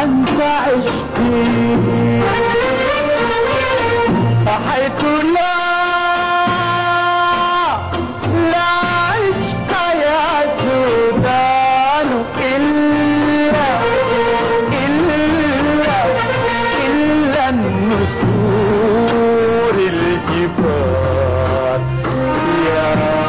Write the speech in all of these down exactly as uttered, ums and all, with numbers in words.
أنت عشقي حيث لا لا عشق يا سودان إلا إلا إلا النسور الجبال يا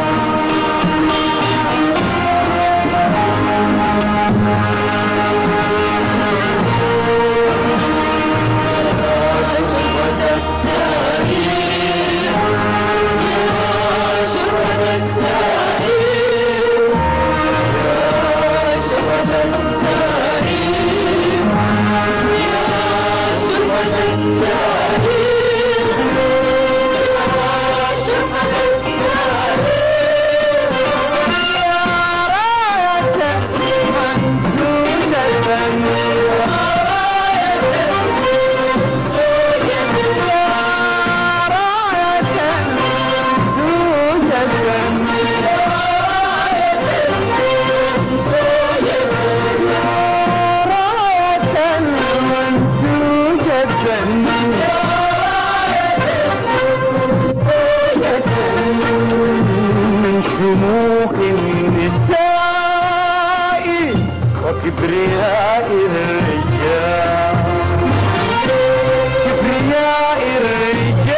من شموخ النساء وكبرياء الرجال كبرياء الرجال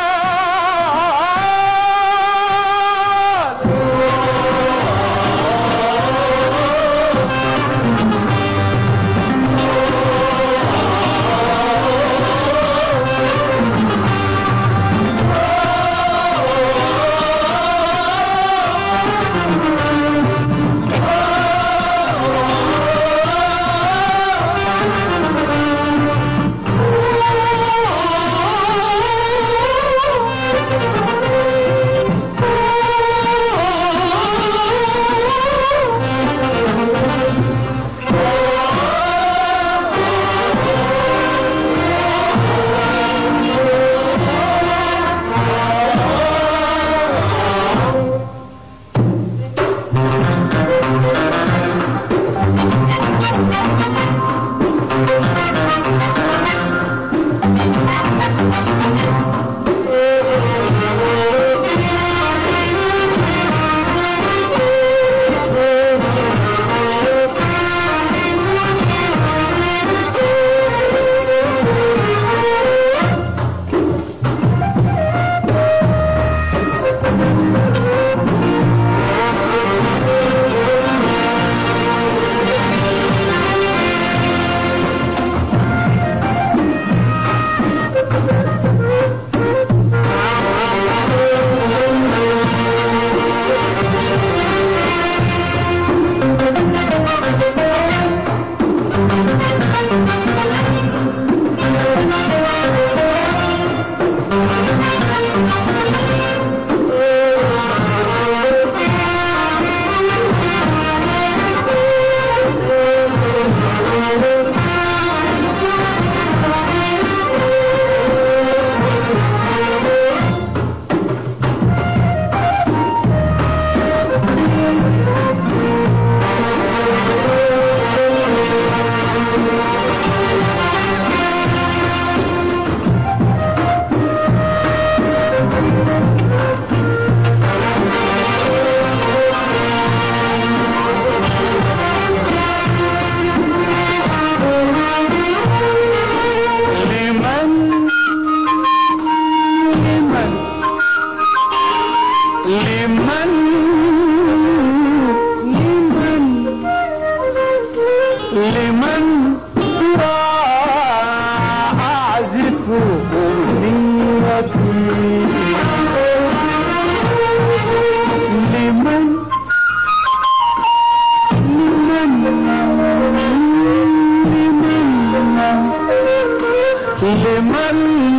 لمن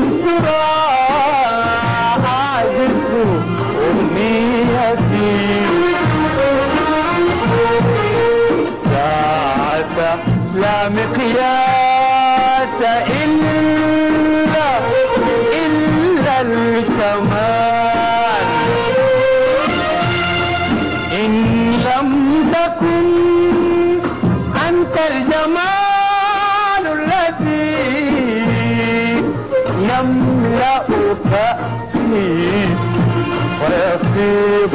ترى أعزف أمنيتي ساعة لا مقياس إلا إلا الكمال إن لم تكن أنت الجمال يملأ كأسي ويفيض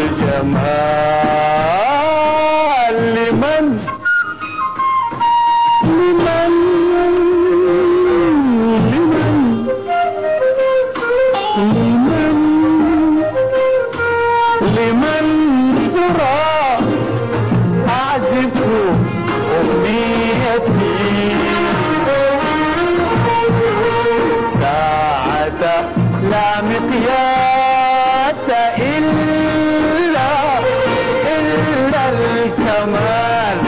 الجمال لمن لمن لمن لمن لمن ترى أعزف أمنيتي ساعة لا مقياس إلا إلا الكمال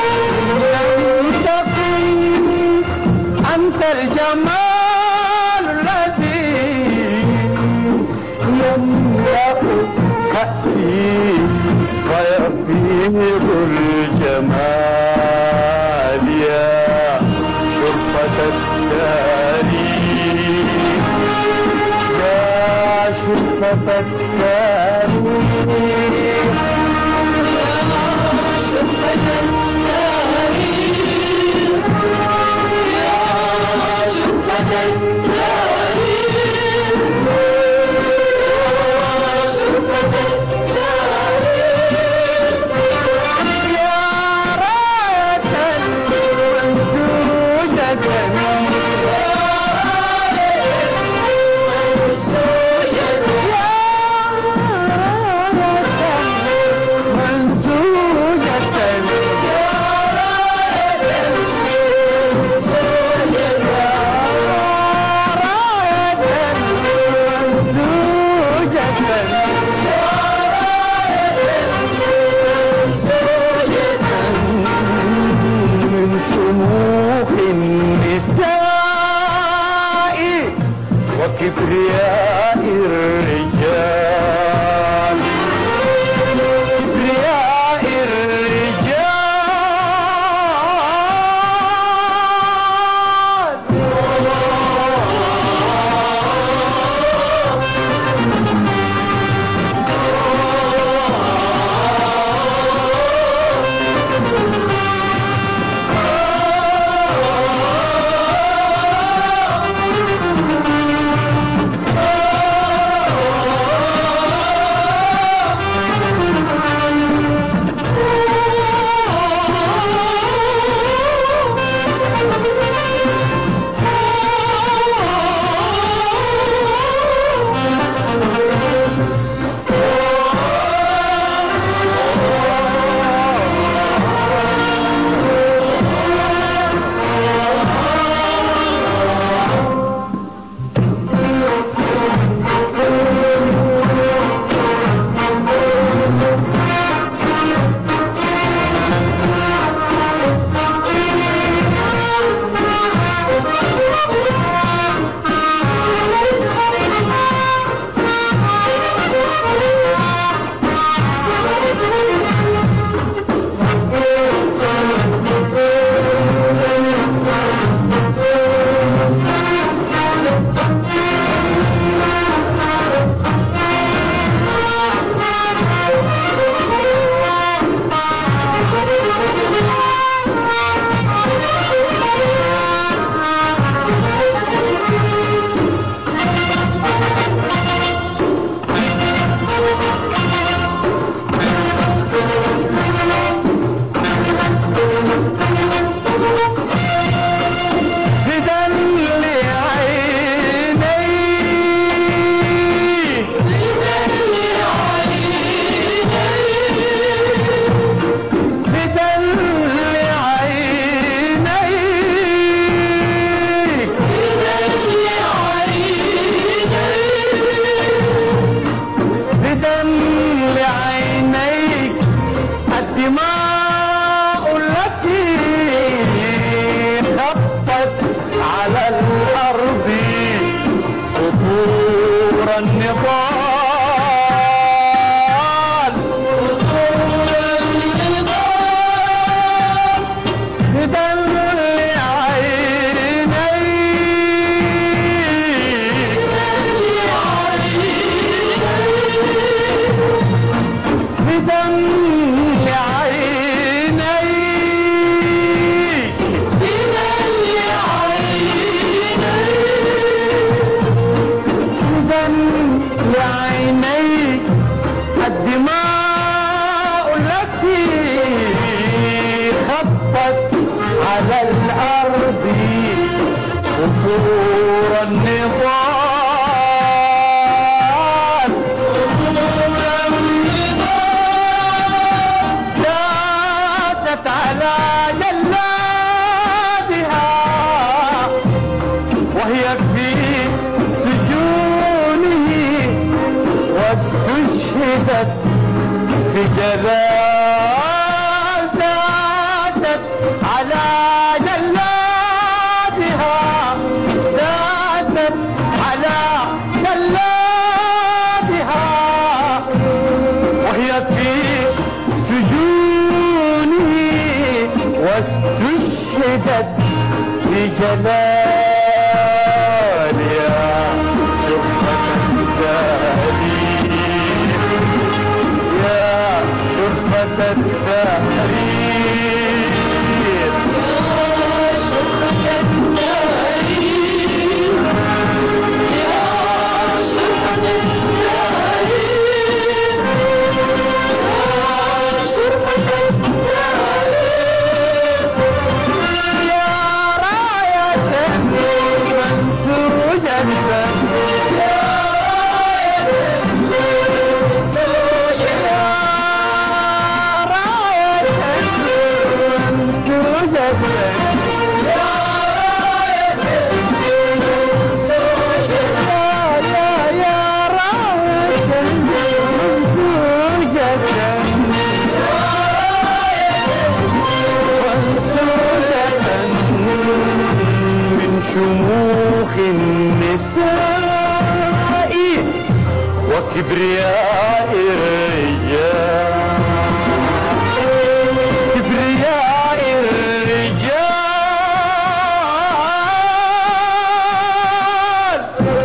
ينتقي أنت الجمال الذي يملأ كأسي فيفيض الجمال يا شرفة التاريخ يا شرفة التاريخ يا شرفة التاريخ يا شرفة التاريخ يا شرفة التاريخ يا راية منسوجة من شموخ النساء وكبرياء الرجال كبرياء النضال صدور النضال بدل عينيك بدل عينيك النضال داتت على جلادها وهي في سجونه واستشهدت في جلال داتت على جلادها داتت على جلادها وهي في سجونه واستشهدت في جلالها شرفة التهريب يا شرفة التهريب شموخ النساء وكبرياء الرجال كبرياء الرجال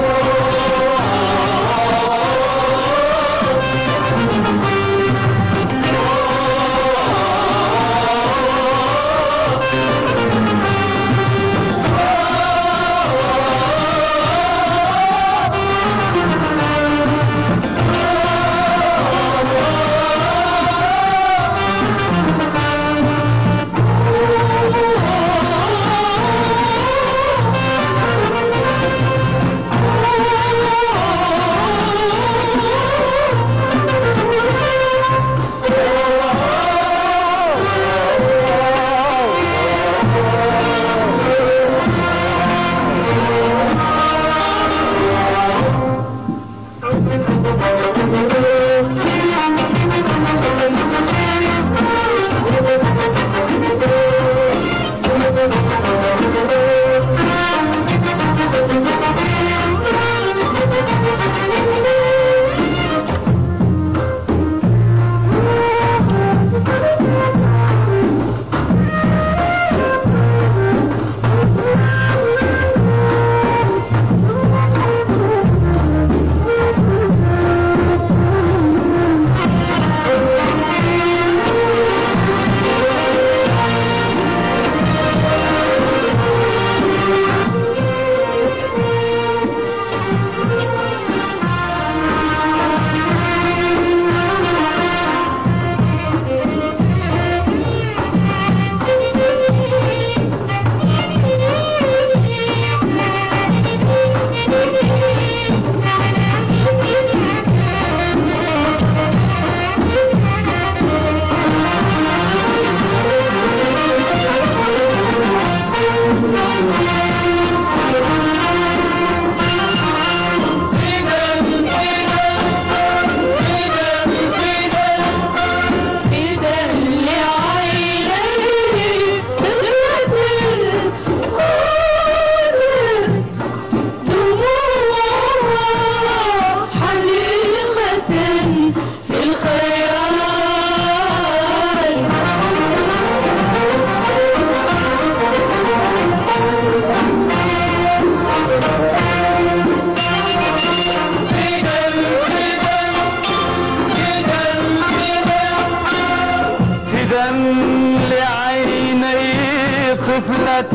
طفلة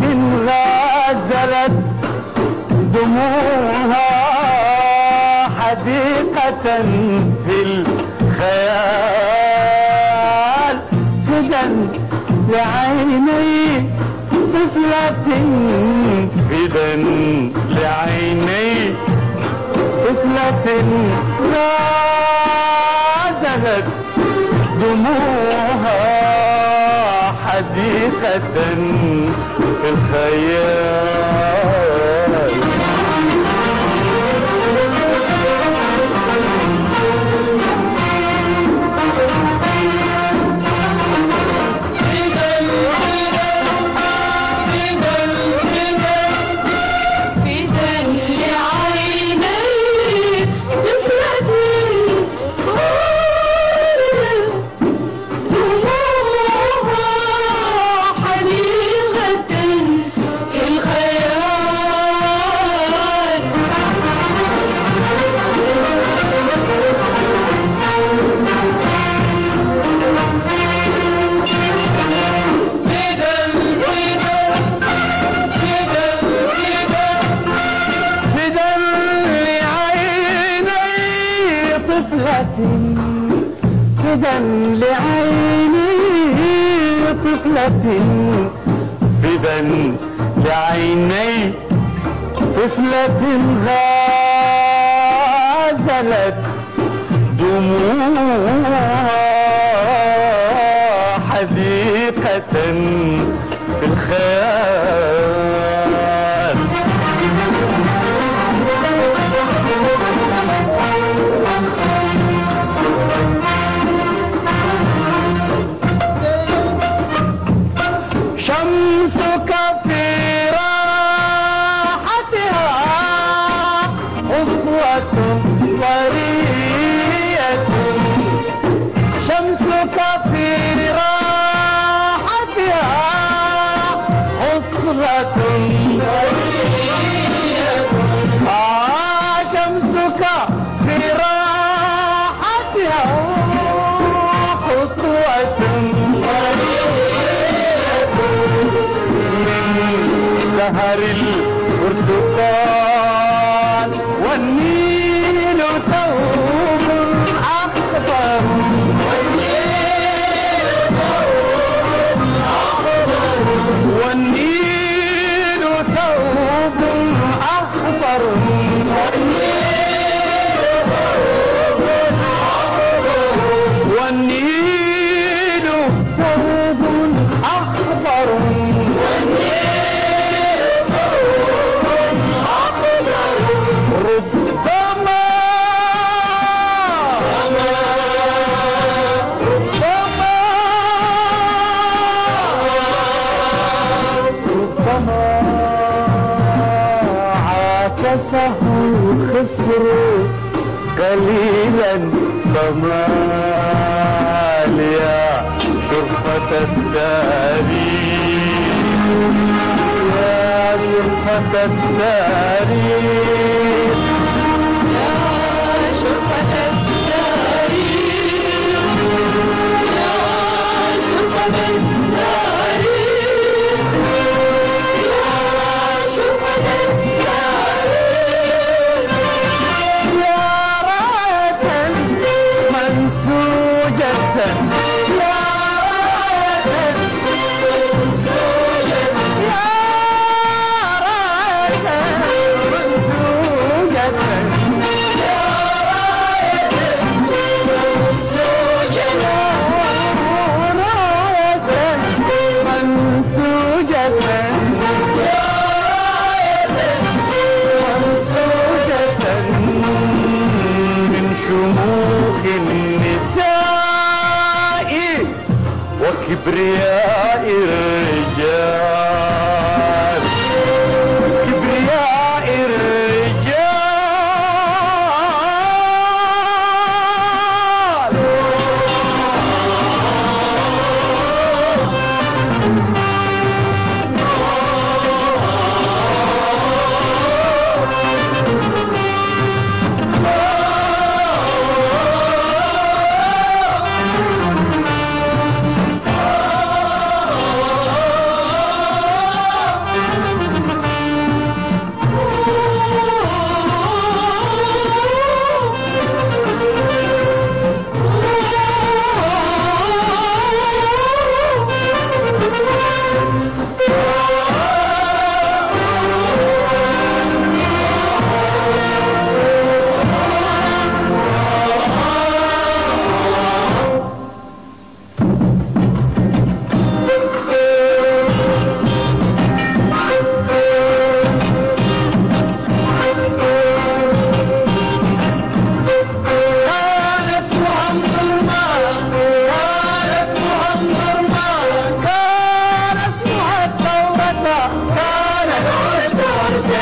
غازلت دموعها حديقة في الخيال فدا لعيني طفلة في فدا لعيني طفلة غادرت دموعها حديقة في الخيال. فدا لعيني طفلة فدا لعيني طفلة غازلت دموعها حديقة في الخيال. شمسك في راحتها أسوة طرية، شمسك في راحتها أسرة طرية. آه شمسك في راحتها أسوة سهر البرتقال والنيل ثوب أخضر، والنيل ثوب أخضر، والنيل ثوب أخضر، ربما ربما ربما عاكسه الخسر قليلا كمال يا شرفة التاريخ، يا شرفة التاريخ، يا شرفة التاريخ، يا شرفة التاريخ، يا شرفة التاريخ، يا راية منسوجة، يا راية منسوجة، يا راية منسوجة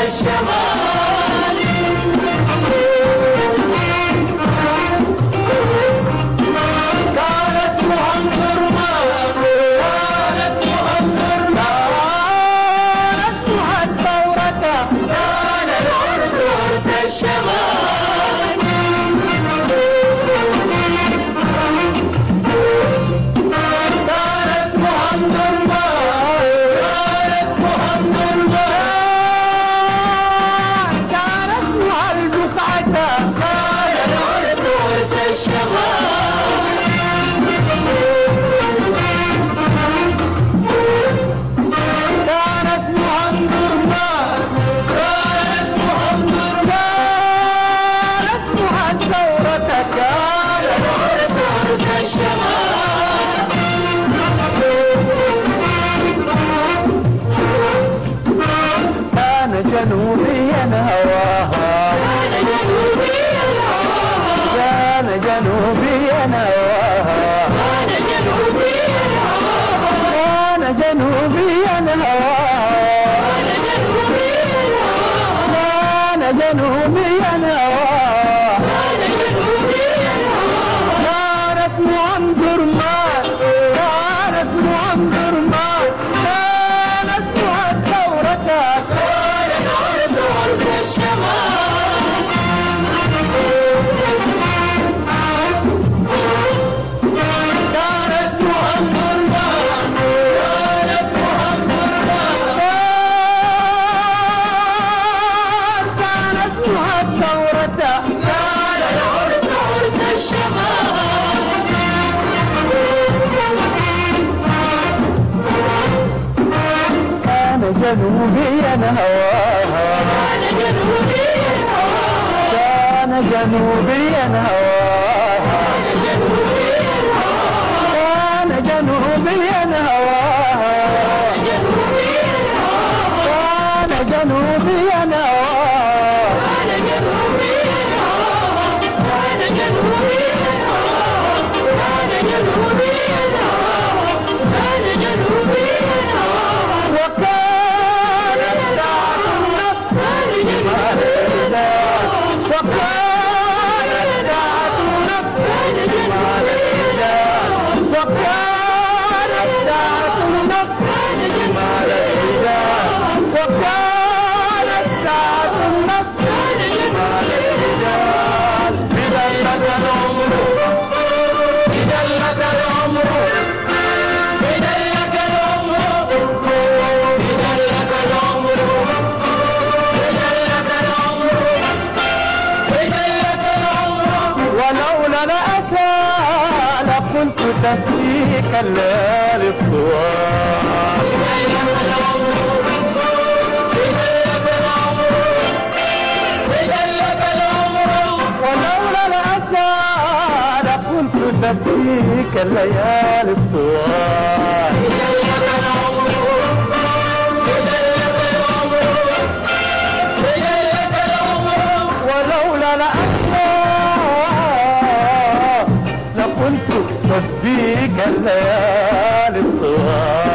الشمال كان اسمها النورمان كان اسمها النورمان كان اسمها الثورة كان العرس عرس الشمال كان اسمها النورمان كان اسمها النورمان كان اسمها البقعة كان العرس عرس الشمال كان اسمها النورمان كان اسمها النورمان كان اسمها الثورة كان العرس عرس الشمال كان جنوبيا هواها كان جنوبيا هواها كان جنوبيا هواها كان جنوبيا هواها كان جنوبيا هواها كان جنوبيا هواها كان جنوبيا هواها كان جنوبيا هواها كان اسمه النورمان كان اسمه النورمان كان اسمها الثورة كان العرس عرس الشمال كان اسمها النورمان كان اسمها النورمان كان اسمها الثورة كان العرس عرس الشمال كان جنوبيا هواها كان جنوبيا هواها كان جنوبيا هواها كان جنوبيا هواها كان جنوبيا هواها كان جنوبيا هواها كان جنوبيا هواها كان جنوبيا هواها كان جنوبيا هواها كان جنوبيا هواها وكانت دعم النصر كان جنوبيا وكانت دعم النصر كان جنوبيا وكانت دعم النصر كان جنوبيا وكانت دعم النصر كان جنوبيا إذا لك العمر إذا لك العمر إذا لك العمر إذا لك العمر إذا لك العمر إذا لك العمر ولولا الأسى لكنت تفديك الليالي الطوال إذا لك العمر إذا لك العمر إذا لك العمر ولولا الأسى لكنت تفديك الليالي الطوال إذا لك العمر إذا لك العمر إذا لك العمر ولولا الأسى لكنت تفديك الليالي الطوال